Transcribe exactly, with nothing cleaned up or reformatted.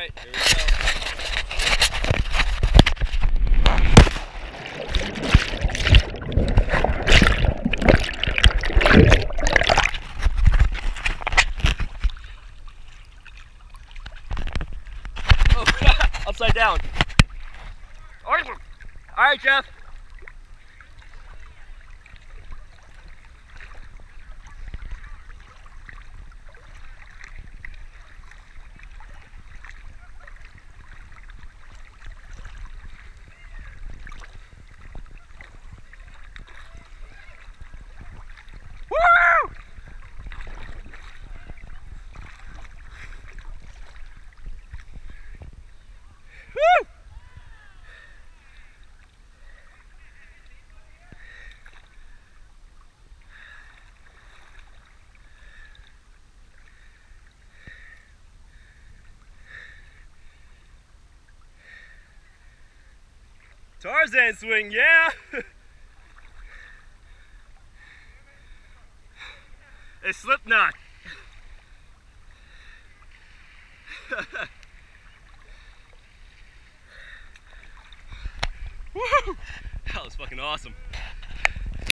Alright, here we go. Oh, upside down. Alright, Jeff. Woo! Woo! Tarzan swing, yeah! A slip knot. Woo! That was fucking awesome.